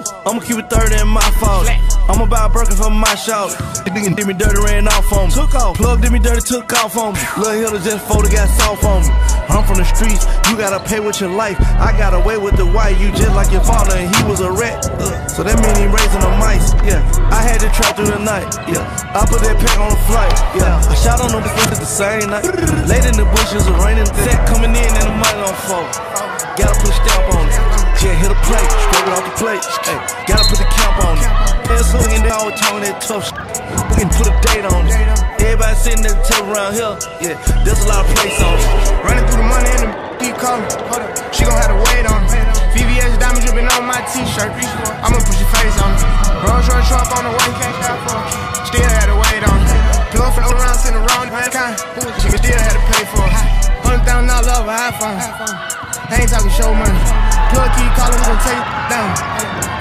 I'ma keep it 30 in my fault. I'ma buy a Birkin for my shout. This nigga did me dirty, ran off on me. Took off. Plug did me dirty, took off on me. Lil' Hilda just folded, got soft on me. I'm from the streets, you gotta pay with your life. I got away with the white, you just like your father, and he was a rat. So that mean he raising the mice, yeah. I had to trap through the night, yeah. I put that pack on the flight, yeah. I shot on them bitches the same night. Late in the bushes, it raining. Set coming in and the money on fold. Gotta put a stamp on it. Just hit a plate, straight off the plate. Ay, gotta put the camp on it. Ass hooking, they all talking that tough shit. We can put a date on it. Everybody sitting at the table around here, yeah. There's a lot of place on it. Running through the money and the keep calling. She gon' have to wait on it. VVS diamond dripping on my t-shirt. I'ma put your face on it. Rolls Royce truck on the way. Still had to wait on it. Plug from around, sitting around the kind. She still had to pay for it. $100,000 over iPhone. I ain't talking show money. Plug keep calling, we gon' take it down.